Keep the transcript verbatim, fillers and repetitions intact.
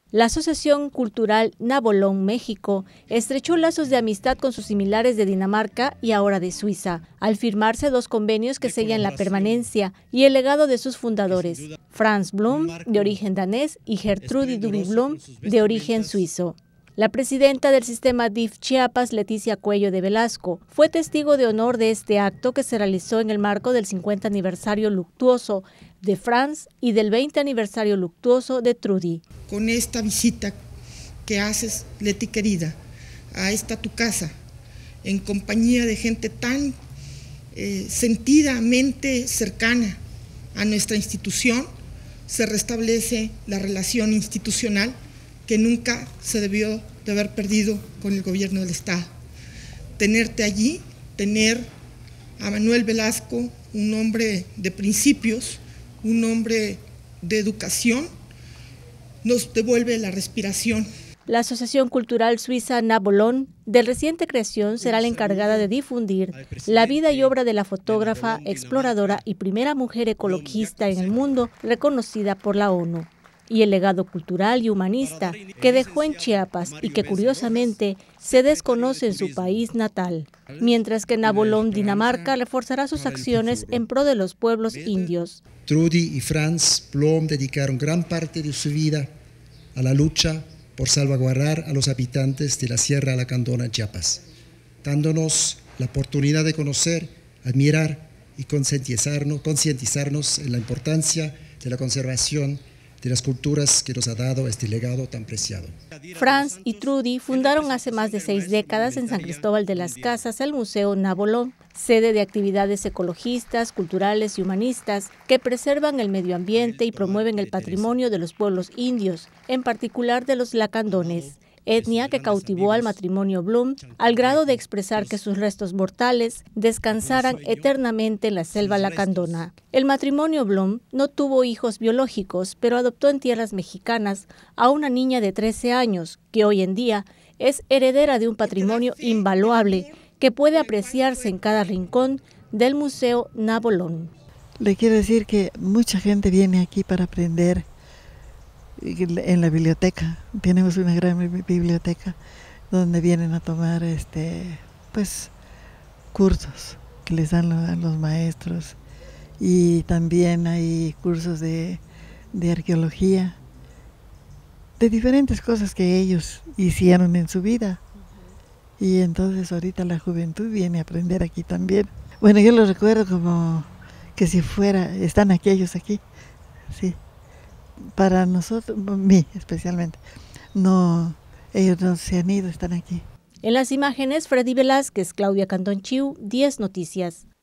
La Asociación Cultural Nabolón México estrechó lazos de amistad con sus similares de Dinamarca y ahora de Suiza, al firmarse dos convenios que sellan la permanencia y el legado de sus fundadores, Frans Blom, de origen danés, y Gertrudis Duby Blom, de origen suizo. La presidenta del sistema D I F Chiapas, Leticia Cuello de Velasco, fue testigo de honor de este acto que se realizó en el marco del cincuenta aniversario luctuoso de Frans y del veinte aniversario luctuoso de Trudy. Con esta visita que haces, Leti querida, a esta tu casa, en compañía de gente tan eh, sentidamente cercana a nuestra institución, se restablece la relación institucional que nunca se debió de haber perdido con el gobierno del Estado. Tenerte allí, tener a Manuel Velasco, un hombre de principios, un hombre de educación, nos devuelve la respiración. La Asociación Cultural Suiza Nabolón, de reciente creación, será la encargada de difundir la vida y obra de la fotógrafa, exploradora y primera mujer ecologista en el mundo, reconocida por la ONU, y el legado cultural y humanista que dejó en Chiapas y que curiosamente se desconoce en su país natal, mientras que Nabolón, Dinamarca, reforzará sus acciones en pro de los pueblos indios. Trudy y Frans Blom dedicaron gran parte de su vida a la lucha por salvaguardar a los habitantes de la Sierra Lacandona, Chiapas, dándonos la oportunidad de conocer, admirar y concientizarnos, concientizarnos en la importancia de la conservación de las culturas que nos ha dado este legado tan preciado. Frans y Trudy fundaron hace más de seis décadas en San Cristóbal de las Casas el Museo Nabolón, sede de actividades ecologistas, culturales y humanistas que preservan el medio ambiente y promueven el patrimonio de los pueblos indios, en particular de los lacandones, etnia que cautivó al matrimonio Blum al grado de expresar que sus restos mortales descansaran eternamente en la selva lacandona. El matrimonio Blum no tuvo hijos biológicos, pero adoptó en tierras mexicanas a una niña de trece años, que hoy en día es heredera de un patrimonio invaluable que puede apreciarse en cada rincón del Museo Nabolón. Le quiero decir que mucha gente viene aquí para aprender. En la biblioteca, tenemos una gran biblioteca donde vienen a tomar este, pues, cursos que les dan a los maestros, y también hay cursos de, de arqueología, de diferentes cosas que ellos hicieron en su vida, y entonces ahorita la juventud viene a aprender aquí también. Bueno, yo lo recuerdo como que si fuera, están aquellos aquí, sí. Para nosotros, mí especialmente, no, ellos no se han ido, están aquí. En las imágenes, Freddy Velázquez, Claudia Cantón Chiu, diez Noticias.